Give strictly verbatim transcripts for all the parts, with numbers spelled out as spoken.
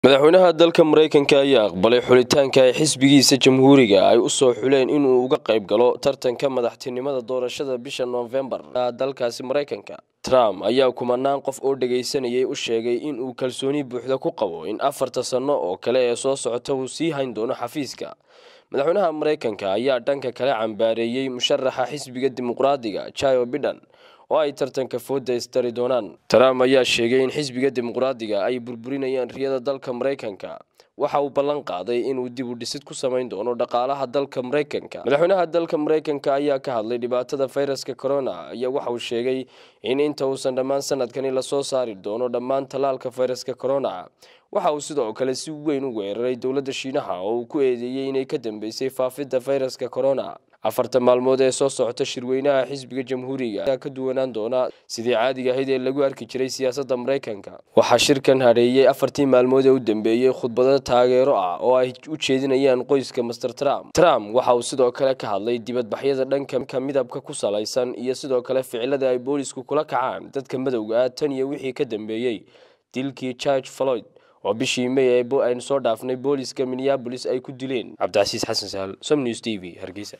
madaxweynaha dalka Mareykanka ayaa aqbalay xulitaanka ay xisbigiisa jamhuuriga ay u soo xuleen inuu uga qayb galo tartanka madaxtinimada doorashada bisha November dalkaasi Mareykanka. Trump ayaa kumanaan qof oo dhageysanayay u sheegay in uu kalsooni buuxda ku qabo in afarta sano oo kale ee soo socota uu sii hayn doono xafiiska. madaxweynaha Mareykanka ayaa dhanka kale cambaareeyay musharaxa xisbiga dimuqraadiga Joe Biden oo ay tartanka fooda istari doonaan. Trump ayaa sheegay in xisbiga dimuqraadiga ay burburinayaan riyada dalka Mareykanka. waxa uu ballan qaaday inuu dib u dhisid ku sameyn doono dhaqaalaha dalka Mareykanka. madaxweynaha dalka Mareykanka ayaa ka hadlay dhibaatada fayraska corona ayaa waxa uu sheegay in inta uusan dhammaan sanadkani la soo saari doono dhammaan talaalka fayraska corona. waxa uu sidoo kale si weyn u weeraray dowladda Shiinaha oo uu ku eedeeyay inay ka dambeysay faafidda fayraska corona. afarta maalmood ee soo socota shirweynaha xisbiga jamhuuriga ayaa ka duwanaan doona sidii caadiga ahayd ee lagu arki jiray siyaasadda Mareykanka. waxaa shirkan hareeyay afartii maalmood ee u dambeeyay khudbado taageero ah oo ay u jeedinayaan qoyska Mister Trump. Trump waxa uu sidoo kale ka hadlay dibadbaxyada dhanka midabka ku salaysan iyo sidoo kale ficilada ay boolisku kula kacaan dadka madowga ah tan iyo wixii ka dambeeyay dilkii George Floyd oo bishii May ee aynu soo dhaafnay booliska Minneapolis ay ku dileen. Cabdicasiis Xasan Sahal, SomNews T V, Hargeysa.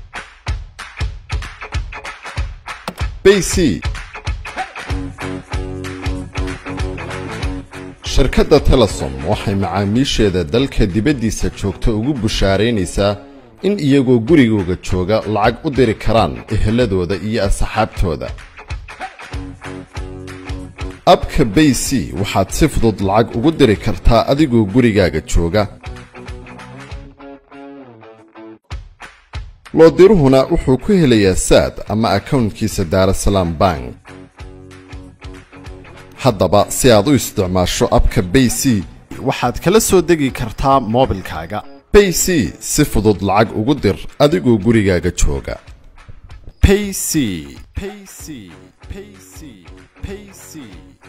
B C shirkadda Telesom waxay macaamiisheeda dalka dibaddiisa joogta ugu bushaareynaysaa in iyagoo gurigooda jooga lacag u diri karaan eheladooda iyo asxaabtooda. abka B C waxaad si fudud lacag ugu diri kartaa adigoo gurigaaga jooga. loo diruhuna wuxuu ku helayaa saad ama accountkiisa Daarasalaam Bank. haddaba si aad u isticmaasho abka B C waxaad kala soo degi kartaa moobilkaaga. B C si fudud lacag ugu dir adigoo gurigaaga jooga. Payc Payc Payc Payc